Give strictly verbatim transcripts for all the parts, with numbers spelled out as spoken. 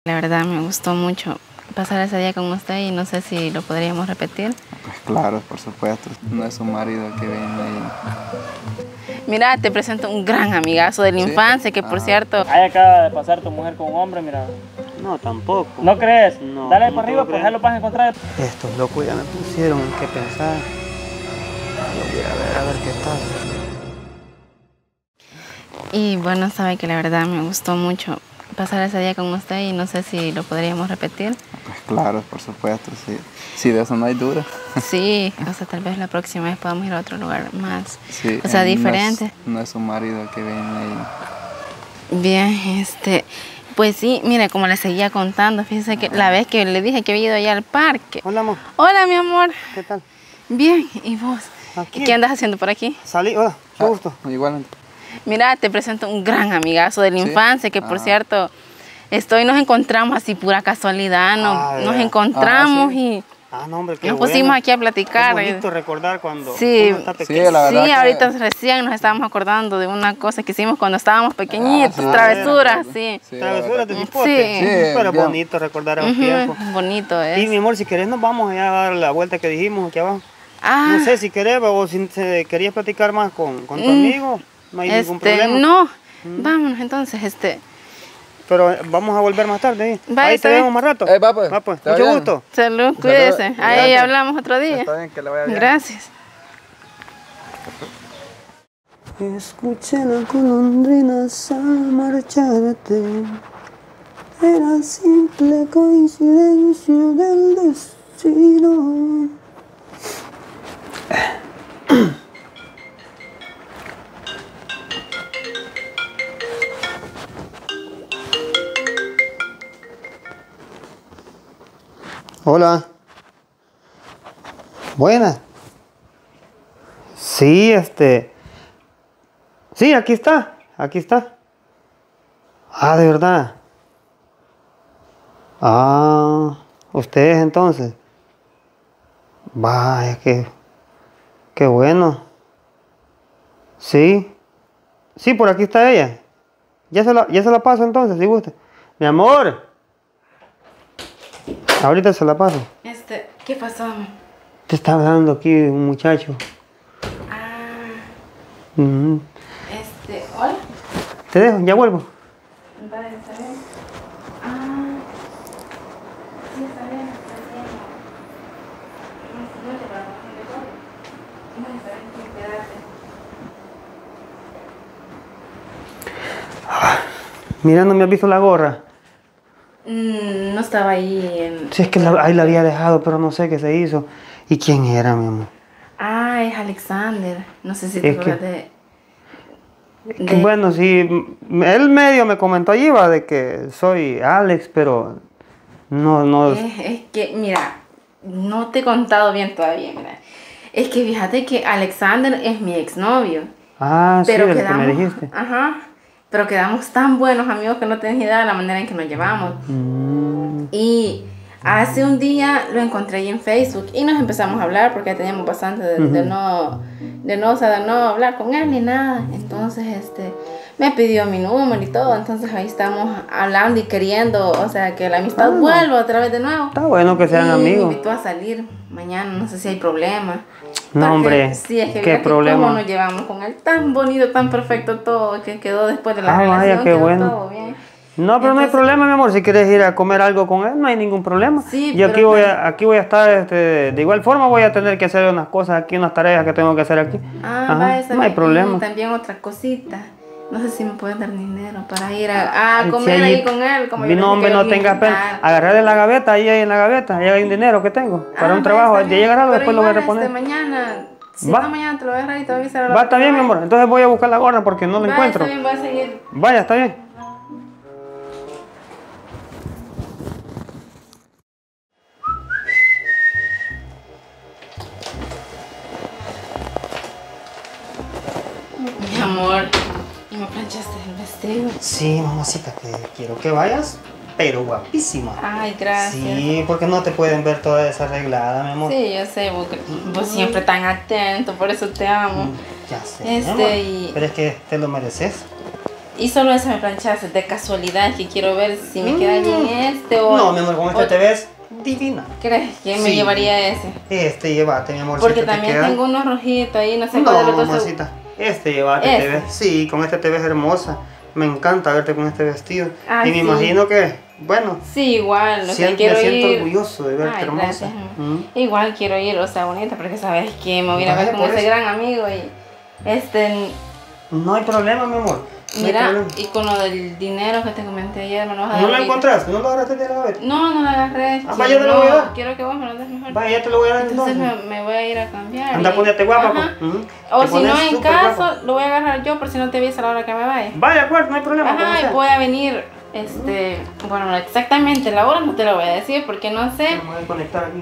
La verdad me gustó mucho pasar ese día con usted y no sé si lo podríamos repetir. Pues claro, por supuesto. No es un marido que viene ahí. Mira, te presento un gran amigazo de la ¿Sí? infancia que, por Ah. cierto... Ahí acaba de pasar tu mujer con un hombre, mira. No, tampoco. ¿No crees? No, Dale ¿cómo para te arriba, lo pues crees? ya lo vas a encontrar. Estos locos ya me pusieron en qué pensar. Yo voy a ver, a ver qué tal. Y bueno, sabe que la verdad me gustó mucho pasar ese día con usted y no sé si lo podríamos repetir. Pues claro, por supuesto, sí. Sí, de eso no hay duda. Sí, o sea, tal vez la próxima vez podamos ir a otro lugar más, Sí, o sea, eh, diferente. No es, no es un marido que viene ahí. Bien, este, pues sí, mire, como le seguía contando, fíjese que la vez que le dije que había ido allá al parque. Hola, amor. Hola, mi amor. ¿Qué tal? Bien, ¿y vos? Aquí. ¿Qué andas haciendo por aquí? Salí, hola, qué gusto. Ah, igual. Mira, te presento un gran amigazo de la ¿Sí? infancia que, por Ah. cierto, estoy, nos encontramos así pura casualidad, ¿no? Ah, nos ya. encontramos Ah, sí. y Ah, no, hombre, qué nos bueno. pusimos aquí a platicar. Es bonito recordar cuando Sí, uno está Sí, pequeño. la verdad sí, que- ahorita recién nos estábamos acordando de una cosa que hicimos cuando estábamos pequeñitos, Ah, sí. travesuras, sí. Sí, la Travesuras de verdad. cipote. Sí. Sí, Pero es bien. bonito recordar esos Ujú, tiempos. bonito es. Y mi amor, si querés nos vamos allá a dar la vuelta que dijimos aquí abajo. Ah, No sé si querés o si se- querías platicar más con, con tu Mm, amigo, no hay ningún este, problema. no, vámonos entonces, este, Pero vamos a volver más tarde. ¿eh? Vaya, Ahí está te bien. vemos más rato. Eh, va, pues. Va, pues. Está Mucho bien. gusto. salud, cuídese, ahí Gracias. hablamos otro día. Está bien, que le vaya bien. Gracias. Escuché las golondrinas al marcharte. Era simple coincidencia del destino. Hola. Buenas. Sí, este... Sí, aquí está, aquí está. Ah, de verdad. Ah, ustedes entonces. Vaya, qué, qué bueno. Sí, sí, por aquí está ella. Ya se la, ya se la paso entonces, si gusta. Mi amor. Ahorita se la paso. Este, ¿qué pasó? Te está hablando aquí un muchacho. Ah, Ujú. este, hola. Te dejo, ya vuelvo. Vale, está bien. Ah, sí, está bien, está bien. No, no te preocupes, ¿de acuerdo? No, está bien, quédate. Mira, no me has visto la gorra. Mm, no estaba ahí en... Sí, es que la- ahí la había dejado, pero no sé qué se hizo. ¿Y quién era, mi amor? Ah, es Alexander. No sé si te Es que- acuerdas de... Que de- Bueno, sí, m- él medio me comentó allí, va, de que soy Alex, pero no, no... Es, es que, mira, no te he contado bien todavía, mira. Es que fíjate que Alexander es mi exnovio. Ah, sí, Pero del que quedamos, me dijiste. ajá, pero quedamos tan buenos amigos que no tenés idea de la manera en que nos llevamos. Mm, Y hace un día lo encontré ahí en Facebook y nos empezamos a hablar porque ya teníamos bastante de, de no, de no, o sea, de no hablar con él ni nada. Entonces, este, me pidió mi número y todo. Entonces ahí estamos hablando y queriendo, o sea, que la amistad Ah. vuelva otra vez de nuevo. está bueno que sean Y amigos. me invitó a salir mañana, no sé si hay problema. No, Porque, hombre, sí, es que qué mira que problema. cómo nos llevamos con él, tan bonito, tan perfecto todo, que quedó después de la Ah, vaya, relación, qué quedó bueno. todo bien. No, pero no hay Entonces- problema, mi amor. Si quieres ir a comer algo con él, no hay ningún problema. Sí, Yo aquí pero- voy, a, aquí voy a estar, este, de igual forma voy a tener que hacer unas cosas aquí, unas tareas que tengo que hacer aquí. Ah, Ajá, va, está no hay bien. problema. Y también otra cosita. No sé si me pueden dar dinero para ir a, a Ay, comer si ahí allí- con él. Como Mi yo le dije nombre, que no lo iba a tengas pena. invitar. Agarrarle la gaveta, ahí hay en la gaveta, ahí hay un dinero que tengo para Ah, un va, trabajo. está De bien. llegar algo, Pero después lo voy a igual, reponer. Este, mañana, si Va. no, mañana te lo voy a agarrar y te voy a avisar a la Va, hora está que bien, mi vaya. amor. Entonces voy a buscar la gorra porque no la Va, encuentro. está bien, voy a seguir. Vaya, está bien. Mi amor, ¿y me planchaste el vestido? Sí, mamacita, que quiero que vayas, pero guapísima. Ay, gracias. Sí, porque no te pueden ver toda desarreglada, mi amor. Sí, yo sé, vos, vos siempre tan atento, por eso te amo. Ya sé, mi Este, amor. y- Pero es que te lo mereces. Y solo eso me planchaste de casualidad, que quiero ver si me queda bien este o... No, mi amor, con este o- te ves divina. ¿Crees que me Sí. llevaría ese? Este, llévate, mi amor. Porque también tengo unos rojitos ahí, no sé No, cuál de los dos. mamacita. Este, llévate, te Este. ves. Sí, con este te ves hermosa. Me encanta verte con este vestido. Ay, y me sí. imagino que, bueno, Sí, igual, o sea, siento, quiero me siento ir... orgulloso de verte Ay, hermosa. gracias. Mm. Igual quiero ir, o sea, bonita, porque sabes que me voy a ir a ver Vaya, con por ese eso. gran amigo y... Este... No hay problema, mi amor. No hay Mira, problema. y con lo del dinero que te comenté ayer, me lo vas a dar ¿No lo ahorita. encontraste? ¿No lo agarraste de la vez? No, no lo agarré. Ah, chico, vaya, te lo no, voy a dar. quiero que vos me lo des mejor. Vaya, ya te lo voy a dar Entonces entonces. me, me voy a ir a cambiar. Anda, y- ponete guapa, Ajá. pues. Ujú. O Te si no, pones en súper caso, guapa. lo voy a agarrar yo por si no te ves a la hora que me vaya. Vaya, acuerdo, no hay problema. como Ajá, sea. y voy a venir, este, bueno, exactamente la hora no te lo voy a decir porque no sé, Me voy a conectar aquí.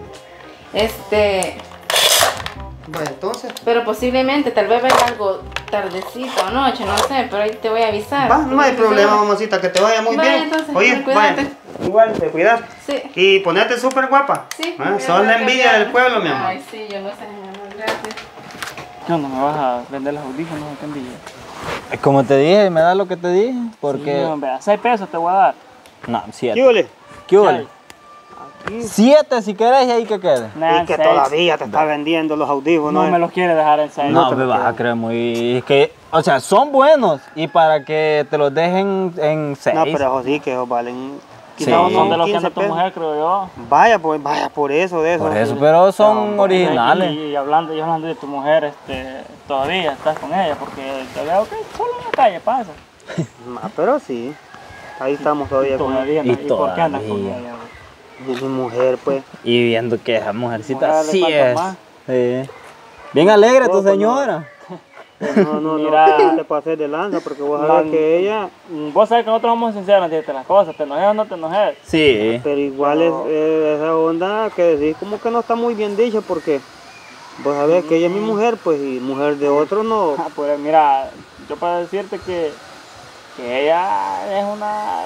este, Vaya, entonces. pero posiblemente, tal vez venga algo tardecito o noche, no sé, pero ahí te voy a avisar. Va, no hay Porque problema, si no- mamacita, que te vaya muy Vaya, bien. entonces, Oye, cuídate. vaya, igual te cuidas. Sí. Y ponete súper guapa. Sí. Ah, voy a Sos la cambiar. envidia del pueblo, mi amor. Ay, sí, yo no sé, mi amor, gracias. ¿Qué onda? ¿Me vas a vender los audífonos o qué envidia? Como te dije, me da lo que te dije. Porque. Sí, hombre, a seis pesos te voy a dar. No, siete. ¿Qué ole? ¿Qué huele? Siete si querés y ahí que quede. Nah, Y que seis. todavía te está vendiendo los audífonos. No eh. me los quiere dejar en seis. No, te me lo vas creo. a creer muy. Es que, o sea, son buenos y para que te los dejen en seis. No, pero eso sí que esos valen. Sí. quizás No, unos son de los que quince anda tu pesos. mujer, creo yo. Vaya, pues, vaya, por eso, de eso. Por eso, pero son No, originales. Y, y hablando, yo hablando de tu mujer, este, todavía estás con ella, porque te veo que solo en la calle pasa. Ah, pero sí. Ahí estamos todavía con Todavía, Y no. ¿Y por qué andas con todavía. ella? güey? mi mi mujer, pues. Y viendo que esa mujercita Mujer, le sí falta es. más. Sí. Bien alegre tu Poco, no. señora. No, no, Mira. no, te pases de lanza porque vos sabés Man. que ella, Mm, Vos sabés que nosotros somos sinceros en decirte las cosas, te enojes o no te enojes. Sí. pero igual es eh, esa onda que decís como que no está muy bien dicha porque vos sabés que ella es mi mujer, pues, y mujer de otro no. Ah, pues mira, yo para decirte que, que ella es una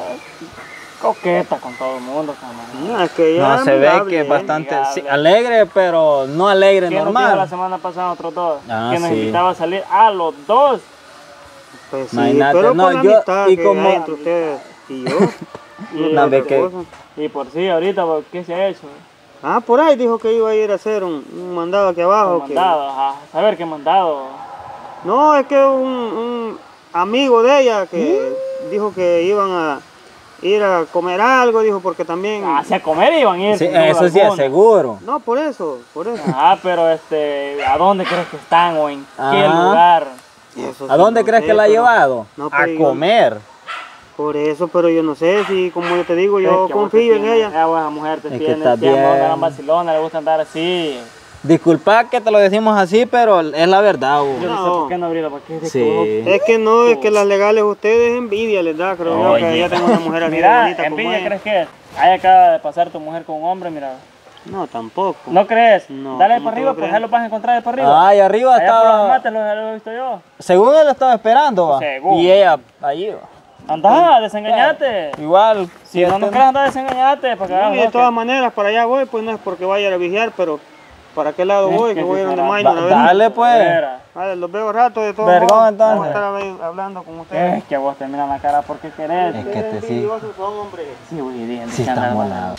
coqueta con todo el mundo, camarada. No, es que ella No, es se ve amigable, que es ¿eh? bastante amigable. sí, alegre, pero no alegre ¿Quién nos dijo la normal. semana pasada nosotros dos? Ah, que nos sí. invitaba a salir a los dos. Pues sí, Imagínate, pero no, con la yo- amistad y que como- hay entre ustedes y yo. Y, no No, es ve otra que- cosa. y por sí, ahorita, ¿por ¿qué se ha hecho? Ah, por ahí dijo que iba a ir a hacer un, un mandado aquí abajo. Un que- mandado, a saber qué mandado. No, es que un, un amigo de ella que ¿Mm? dijo que iban a ir a comer algo, dijo, porque también... Hacia comer iban a ir. Sí, sin duda eso sí es alguna. seguro. No, por eso, por eso. Ah, pero este, ¿a dónde crees que están o en qué Ajá. lugar? Eso ¿A sí, dónde no crees sé, que la ha pero- llevado? No, A pero yo- comer. Por eso, pero yo no sé si, como yo te digo, Es yo que vos te confío en tienes- ella. Esa buena mujer te Es que tiene, está tiene bien. una gran vacilona, le gusta andar así. Disculpa que te lo decimos así, pero es la verdad, Yo Hugo. no, sé No. por qué no abrirla, porque es de Sí. que Es que no, es que las legales ustedes envidia les da, creo yo, que Oye. ella tenga una mujer vos- así de Mira, bonita como envidia ella. crees que es. Ahí acaba de pasar tu mujer con un hombre, mira. No, tampoco. ¿No crees? No, Dale ¿cómo para te arriba, voy a pues creer? ahí lo vas a encontrar de para arriba. Ay, arriba Allá por los estaba. mates lo, lo he visto yo. Según él estaba esperando, va. Según. Y ella allí va. Anda, desengañate. Igual. Si no nos crees, anda, desengañate. Para que No, hagamos y de lo todas que- maneras, para allá voy, pues no es porque vaya a ir a vigiar, pero ¿para qué lado Es voy? que Que voy a ir si donde fuera- Minor, a Va- ver. dale, pues. Vera. Vale, los veo rato de todo. Vergón, modo. entonces. Vamos a estar ahí hablando con ustedes. Es que vos te miran la cara porque querés. Es que te sí. envidiosos son, hombre. Sí, güey, dije, Sí, que está andar- molado.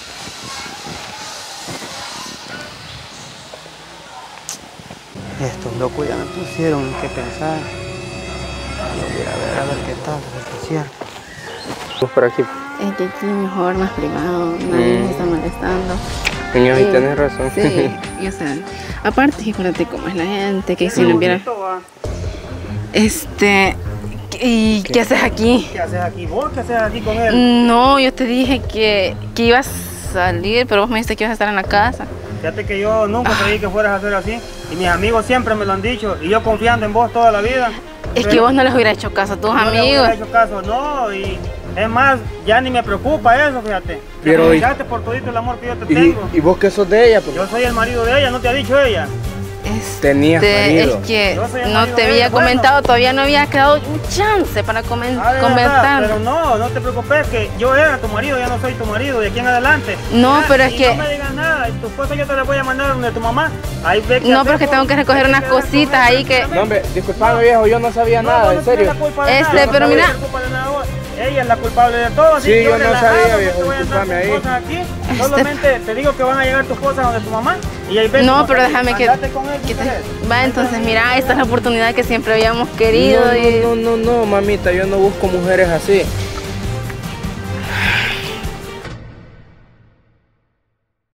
Estos locos ya me pusieron que pensar. Yo voy a ver, a ver qué tal, a ver qué es cierto. Pues por aquí. Es que aquí mejor, más privado, nadie me está molestando. Señor, Sí. tienes razón. Sí, y o sea, aparte, acuérdate cómo es la gente, que si no viera... Esto va. Este, ¿y qué haces aquí? ¿Qué haces aquí? ¿Vos qué haces aquí con él? No, yo te dije que, que ibas a salir, pero vos me dijiste que ibas a estar en la casa. Fíjate que yo nunca creí que fueras a hacer así. Y mis amigos siempre me lo han dicho. Y yo confiando en vos toda la vida. Es que Pero vos no les hubiera hecho caso a tus no le amigos. hubiera hecho caso, no. Y es más, ya ni me preocupa eso, fíjate. Pero, Te y- aprovechaste por todito el amor que yo te ¿Y, tengo. y vos qué sos de ella? Pues? Yo soy el marido de ella, ¿no te ha dicho ella? Este, Tenías marido. Es que Yo soy el no marido te de había ella, bueno. comentado, todavía no había quedado un chance para comen Ah, de verdad, comentar. pero no, no te preocupes, que yo era tu marido, ya no soy tu marido de aquí en adelante. No, Ya, pero es y que- no me digas nada, tus cosas yo te las voy a mandar donde tu mamá. Ahí ve que No, hacer pero es que con- tengo que recoger hay unas quedar con cositas ella ahí que- No, hombre, disculpame viejo, yo no sabía No, nada, vos en no tienes serio. la culpa de Este, nada, pero no mira- tienes la culpa de nada vos. Ella es la culpable de todo, así Sí, que yo no relajado, sabía, no viejo, te voy a andar discúlpame con ahí. cosas aquí. Solamente te digo que van a llegar tus cosas donde tu mamá y ahí ven. No, pero déjame que, Andate con él, si que te- querés. va, entonces mira, esta es la oportunidad que siempre habíamos querido No, y no, no, no, no, mamita, yo no busco mujeres así.